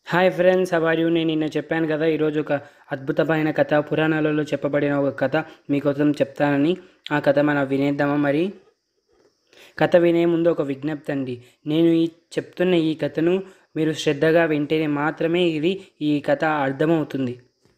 Hi friends, how are you? నేను నిన్న చెప్పాను కదా, ఈరోజు ఒక అద్భుతమైన కథ, పురాణాలలో చెప్పబడిన ఒక కథ మీకోసం చెప్తానని. ఆ కథ మనం వినేద్దామా? మరి కథ వినే ముందు ఒక విజ్ఞప్తి అండి. నేను చెప్తున్న ఈ కథను మీరు శ్రద్ధగా వింటేనే మాత్రమే ఈ కథ అర్థమవుతుంది.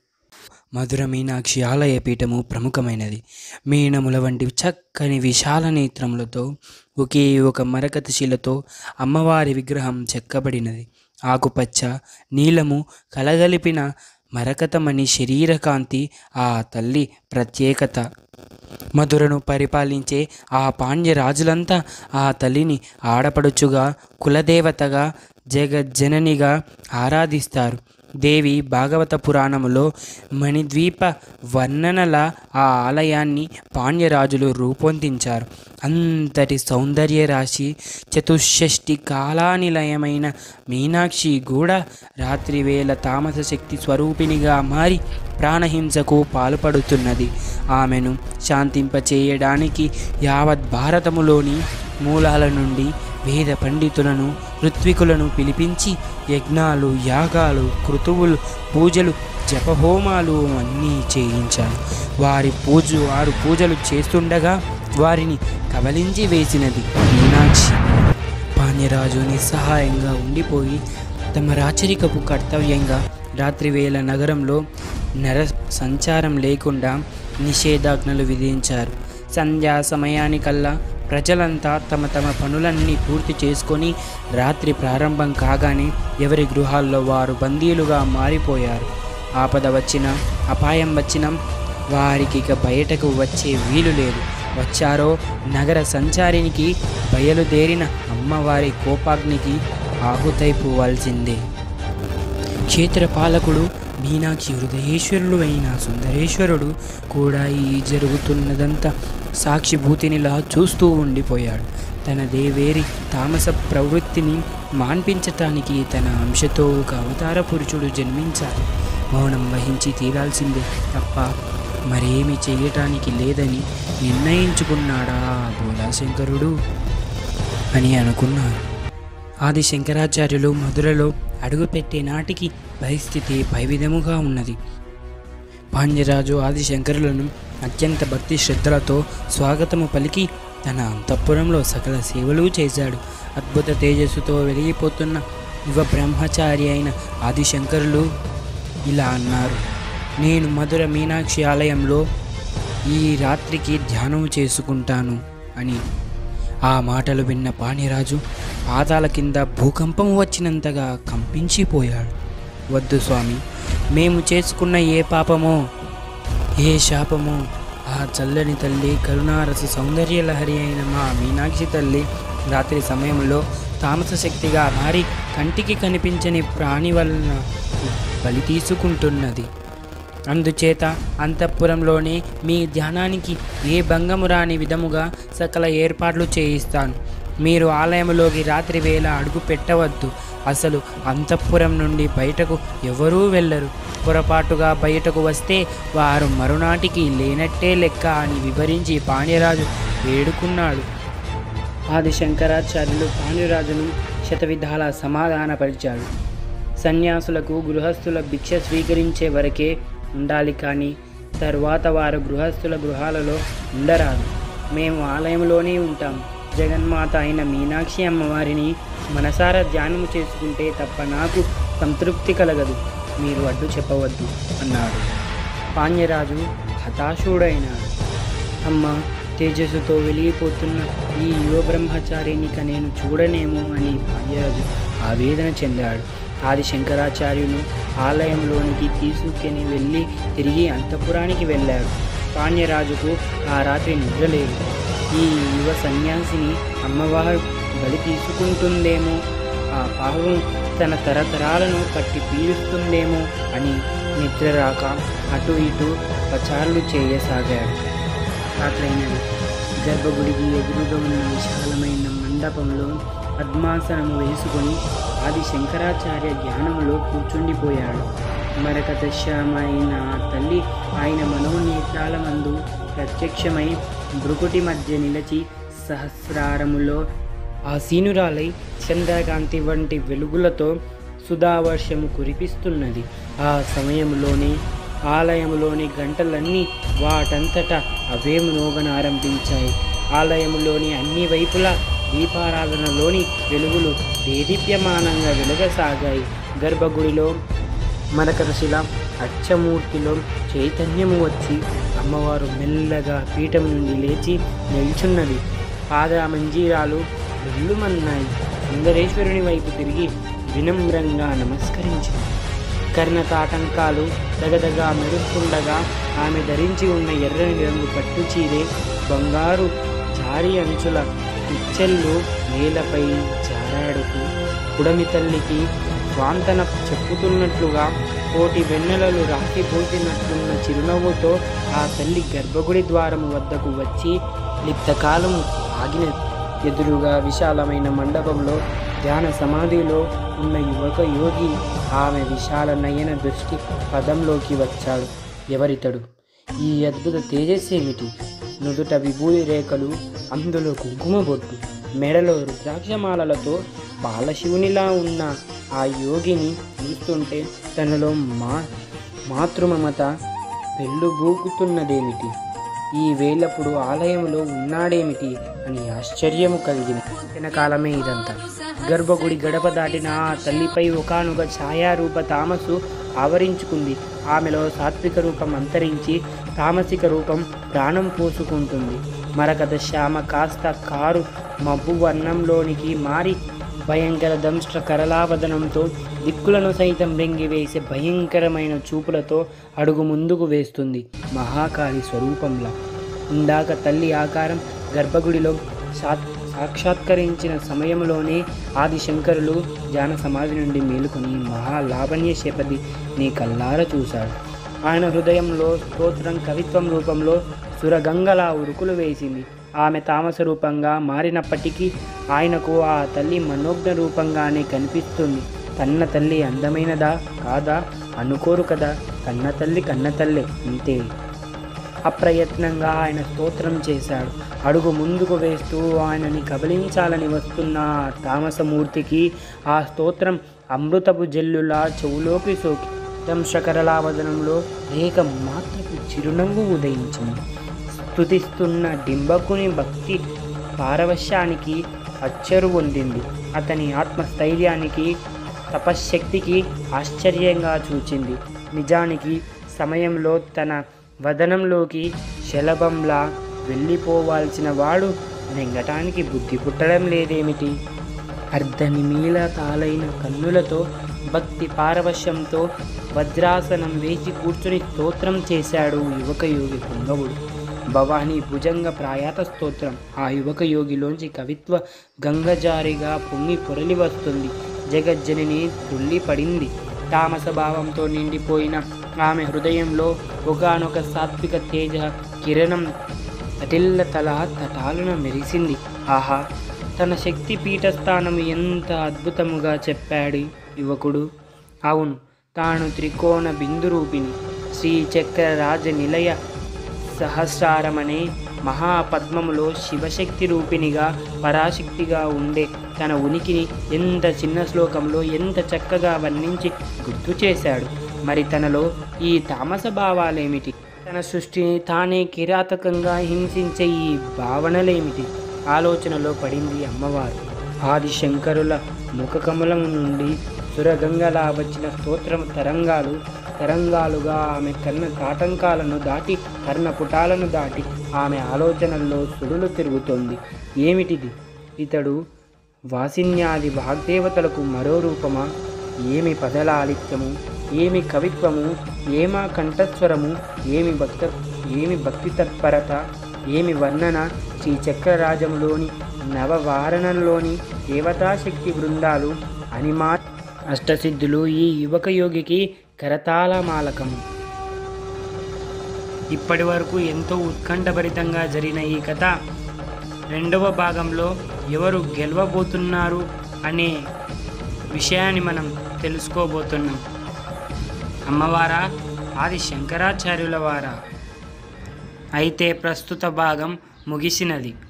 మధుర మీనాక్షి ఆలయ పీఠము ప్రముఖమైనది. మీనముల వంటి చక్కని విశాల నేత్రములతో ఒకే ఒక మరకత శిలతో అమ్మవారి విగ్రహం చెక్కబడినది. ఆకుపచ్చ నీలము కలగలిపిన మరకతమణి శరీరకాంతి ఆ తల్లి ప్రత్యేకత. మధురను పరిపాలించే ఆ పాండ్యరాజులంతా ఆ తల్లిని ఆడపడుచుగా, కులదేవతగా, జగజ్జననిగా ఆరాధిస్తారు. దేవి భాగవత పురాణములో మణిద్వీప వర్ణనల ఆ ఆలయాన్ని పాండ్యరాజులు రూపొందించారు. అంతటి సౌందర్య రాశి, చతుషష్ఠి కాలానిలయమైన మీనాక్షి కూడా రాత్రివేళ తామస శక్తి స్వరూపిణిగా మారి ప్రాణహింసకు పాల్పడుతున్నది. ఆమెను శాంతింపచేయడానికి యావత్ భారతములోని మూలాల నుండి వేద పండితులను, ఋత్వికులను పిలిపించి యజ్ఞాలు, యాగాలు, క్రతువులు, పూజలు, జపహోమాలు అన్నీ చేయించారు. వారు పూజలు చేస్తుండగా వారిని కబలించి వేసినది మీనాక్షి. పాండ్యరాజు నిస్సహాయంగా ఉండిపోయి తమ రాచరికపు కర్తవ్యంగా రాత్రివేళ నగరంలో నర సంచారం లేకుండా నిషేధాజ్ఞలు విధించారు. సంధ్యా సమయానికల్లా ప్రజలంతా తమ తమ పనులన్నీ పూర్తి చేసుకొని రాత్రి ప్రారంభం కాగానే ఎవరి గృహాల్లో వారు బందీలుగా మారిపోయారు. ఆపద వచ్చినా, అపాయం వచ్చినా వారికి ఇక బయటకు వచ్చే వీలు లేదు. వచ్చారో నగర సంచారికి బయలుదేరిన అమ్మవారి కోపాగ్నికి ఆహుతైపోవాల్సిందే. క్షేత్రపాలకుడు మీనాక్షి హృదయేశ్వరుడు అయిన సుందరేశ్వరుడు కూడా ఈ జరుగుతున్నదంతా సాక్షిభూతినిలా చూస్తూ ఉండిపోయాడు. తన దేవేరి తామస ప్రవృత్తిని మాన్పించటానికి తన అంశతో ఒక అవతార పురుషుడు జన్మించాలి. మౌనం వహించి తీరాల్సిందే తప్ప మరేమి చేయటానికి లేదని నిర్ణయించుకున్నాడా భోలాశంకరుడు అని అనుకున్నారు. ఆది శంకరాచార్యులు మధురలో అడుగుపెట్టే నాటికి పరిస్థితి పై విధముగా ఉన్నది. పాండ్యరాజు ఆదిశంకరులను అత్యంత భక్తి శ్రద్ధలతో స్వాగతము పలికి తన అంతఃపురంలో సకల సేవలు చేశాడు. అద్భుత తేజస్సుతో వెలిగిపోతున్న యువ బ్రహ్మచారి అయిన ఆదిశంకరులు ఇలా అన్నారు: నేను మధుర మీనాక్షి ఆలయంలో ఈ రాత్రికి ధ్యానం చేసుకుంటాను అని. ఆ మాటలు విన్న పాండ్యరాజు పాదాల కింద భూకంపం వచ్చినంతగా కంపించిపోయాడు. వద్దు స్వామి, మేము చేసుకున్న ఏ పాపమో, ఏ శాపమో ఆ చల్లని తల్లి, కరుణారస సౌందర్యలహరి అయిన మా మీనాక్షి తల్లి రాత్రి సమయంలో తామస శక్తిగా మారి కంటికి కనిపించని ప్రాణి వలన బలి తీసుకుంటున్నది. అందుచేత అంతఃపురంలోనే మీ ధ్యానానికి ఏ భంగము రాని విధముగా సకల ఏర్పాట్లు చేయిస్తాను. మీరు ఆలయంలోకి రాత్రి వేళ అడుగు పెట్టవద్దు. అసలు అంతఃపురం నుండి బయటకు ఎవరూ వెళ్ళరు. పొరపాటుగా బయటకు వస్తే వారు మరునాటికి లేనట్టే లెక్క అని వివరించి పాండ్యరాజు వేడుకున్నాడు. ఆది శంకరాచార్యులు పాండ్యరాజును శతవిధాల సమాధానపరిచాడు. సన్యాసులకు గృహస్థుల భిక్ష స్వీకరించే వరకే ఉండాలి, కానీ తరువాత వారు గృహస్థుల గృహాలలో ఉండరాదు. మేము ఆలయంలోనే ఉంటాం. జగన్మాత అయిన మీనాక్షి అమ్మవారిని మనసారా ధ్యానము చేసుకుంటే తప్ప నాకు సంతృప్తి కలగదు. మీరు అడ్డు చెప్పవద్దు అన్నాడు. పాండ్యరాజు హతాశుడైనాడు. అమ్మ, తేజస్సుతో వెలిగిపోతున్న ఈ యువ బ్రహ్మచారినిక నేను చూడనేమో అని పాండ్యరాజు ఆవేదన చెందాడు. ఆది శంకరాచార్యును ఆలయంలోనికి తీసుకుని వెళ్ళి తిరిగి అంతఃపురానికి వెళ్ళాడు. పాండ్యరాజుకు ఆ రాత్రి నిద్రలేదు. ఈ యువ సన్యాసిని అమ్మవారు బలి తీసుకుంటుందేమో, ఆ పాపం తన తరతరాలను పట్టి పీడిస్తుందేమో అని నిద్ర రాక అటు ఇటు పచారులు చేయసాగాడు. రాత్రైనది. గర్భగుడికి ఎదురుగా ఉన్న విశాలమైన మండపంలో పద్మాసనము వేసుకొని ఆది శంకరాచార్య ధ్యానంలో కూర్చుండిపోయాడు. మరకత శ్యామైన ఆ తల్లి ఆయన మనోనేత్రాల మందు ప్రత్యక్షమై భృకుటి మధ్య నిలిచి సహస్రారములో ఆసీనురాలై చంద్రకాంతి వంటి వెలుగులతో సుధావర్షము కురిపిస్తున్నది. ఆ సమయంలోనే ఆలయంలోని గంటలన్నీ వాటంతటా అవే మ్రోగనారంభించాయి. ఆలయంలోని అన్ని వైపులా దీపారాధనలోని వెలుగులు దేదీప్యమానంగా వెలుగసాగాయి. గర్భగుడిలో మరకతశిల అచ్చమూర్తిలో చైతన్యము వచ్చి అమ్మవారు మెల్లగా పీఠం నుండి లేచి నిల్చున్నది. పాద మంజీరాలు వెల్లుమన్నాయి. సుందరేశ్వరుని వైపు తిరిగి వినమ్రంగా నమస్కరించింది. కర్ణతాటంకాలు దగదగా మెరుస్తుండగా ఆమె ధరించి ఉన్న ఎర్రని రంగు పట్టు చీరే బంగారు జారి అంచుల పిచ్చెళ్ళు నేలపై జారాడుతూ పుడమి తల్లికి స్వాంతన చెప్పుతున్నట్లుగా కోటి వెన్నెలలు రాకిపోతున్నట్లున్న చిరునవ్వుతో ఆ తల్లి గర్భగుడి ద్వారము వద్దకు వచ్చి లిప్తకాలము ఆగినది. ఎదురుగా విశాలమైన మండపంలో ధ్యాన సమాధిలో ఉన్న యువక యోగి ఆమె విశాల నయన దృష్టి పదంలోకి వచ్చాడు. ఎవరితడు? ఈ అద్భుత తేజస్సేమిటి? నుదుట విభూతి రేఖలు, అందులో కుంకుమ బొట్టు, మెడలో రుద్రాక్షమాలలతో బాలశివునిలా ఉన్న ఆ యోగిని చూస్తుంటే తనలో మాతృమమత పెళ్ళుబూకుతున్నదేమిటి? ఈ వేళప్పుడు ఆలయంలో ఉన్నాడేమిటి అని ఆశ్చర్యము కలిగింది. వెనకాలమే ఇదంతా. గర్భగుడి గడప దాటిన ఆ తల్లిపై ఒకానొక ఛాయారూప తామసు ఆవరించుకుంది. ఆమెలో సాత్విక రూపం అంతరించి తామసిక రూపం ప్రాణం పోసుకుంటుంది. మరకత శ్యామ కాస్త కారు మబ్బు వర్ణంలోనికి మారి భయంకర దంష్ట్ర కరలావదనంతో దిక్కులను సైతం వెంగివేసే భయంకరమైన చూపులతో అడుగు ముందుకు వేస్తుంది. మహాకాళి స్వరూపంలా. ఇందాక తల్లి ఆకారం గర్భగుడిలో సాక్షాత్కరించిన సమయంలోనే ఆదిశంకరులు ధ్యాన సమాధి నుండి మేలుకొని మహాలావణ్య శపథి నీ కల్లార చూశాడు. ఆయన హృదయంలో స్తోత్రం కవిత్వం రూపంలో సురగంగలా ఉరుకులు వేసింది. ఆమె తామస రూపంగా మారినప్పటికీ ఆయనకు ఆ తల్లి మనోజ్ఞ రూపంగానే కనిపిస్తుంది. కన్న తల్లి అందమైనదా కాదా అనుకోరు కదా. కన్నతల్లే అంతే. అప్రయత్నంగా ఆయన స్తోత్రం చేశాడు. అడుగు ముందుకు వేస్తూ ఆయనని కబలించాలని వస్తున్న తామసమూర్తికి ఆ స్తోత్రం అమృతపు జల్లులా చెవులోకి సోకి దంశకరలావదనంలో ఏక మాత్రపు చిరునవ్వు ఉదయించింది. స్తుతిస్తున్న డింబకుని భక్తి పారవశ్యానికి అచ్చరు పొందింది. అతని ఆత్మస్థైర్యానికి తపశ్శక్తికి ఆశ్చర్యంగా చూచింది. నిజానికి సమయంలో తన వదనంలోకి శలభంలా వెళ్ళిపోవాల్సిన వాడు వెంగటానికి బుద్ధి పుట్టడం లేదేమిటి? అర్ధనిమీల తాలైన కన్నులతో భక్తి పారవశ్యంతో వజ్రాసనం వేసి కూర్చుని స్తోత్రం చేశాడు యువక యోగి పుంగవుడు. భవానీ భుజంగ ప్రాయాత స్తోత్రం ఆ యువక యోగిలోంచి కవిత్వ గంగజారిగా పొంగి పొరలి వస్తుంది. జగజ్జనిని తుల్లి పడింది. తామస భావంతో నిండిపోయిన ఆమె హృదయంలో ఒకానొక సాత్విక తేజ కిరణం తటిల్ల తల తటాలున మెరిసింది. ఆహా, తన శక్తి పీఠస్థానం ఎంత అద్భుతముగా చెప్పాడు యువకుడు. అవును, తాను త్రికోణ బిందురూపిణి, శ్రీచక్ర రాజ నిలయ సహస్రారమనే మహాపద్మములో శివశక్తి రూపిణిగా పరాశక్తిగా ఉండే తన ఉనికిని ఎంత చిన్న శ్లోకంలో ఎంత చక్కగా వర్ణించి గుర్తు చేశాడు. మరి తనలో ఈ తామస భావాలేమిటి? తన సృష్టిని తానే కిరాతకంగా హింసించే ఈ భావనలేమిటి? ఆలోచనలో పడింది అమ్మవారు. ఆదిశంకరుల ముఖకమలం నుండి సురగంగలా వచ్చిన స్తోత్రం తరంగాలుగా ఆమె కర్ణ తాటంకాలను దాటి కర్ణపుటాలను దాటి ఆమె ఆలోచనల్లో సుడులు తిరుగుతోంది. ఏమిటిది? ఇతడు వాసిన్యాది వాగ్దేవతలకు మరో రూపమా? ఏమి పదలాలిత్యము, ఏమి కవిత్వము, ఏమా కంఠస్వరము, ఏమి భక్తి తత్పరత, ఏమి వర్ణన! శ్రీచక్రరాజంలోని నవవారణంలోని దేవతాశక్తి బృందాలు, అనిమా అష్టసిద్ధులు ఈ యువక యోగికి కరతాళమాలకము. ఇప్పటి వరకు ఎంతో ఉత్కంఠభరితంగా జరిగిన ఈ కథ రెండవ భాగంలో ఎవరు గెలవబోతున్నారు అనే విషయాన్ని మనం తెలుసుకోబోతున్నాం. అమ్మవారా, ఆది శంకరాచార్యుల వారా? అయితే ప్రస్తుత భాగం ముగిసినది.